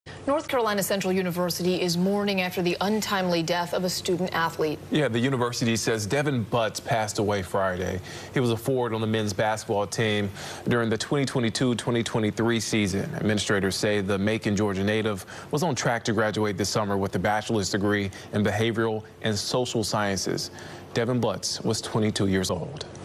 North Carolina Central University is mourning after the untimely death of a student athlete. Yeah, the university says Devin Butts passed away Friday. He was a forward on the men's basketball team during the 2022-2023 season. Administrators say the Macon, Georgia native was on track to graduate this summer with a bachelor's degree in behavioral and social sciences. Devin Butts was 22 years old.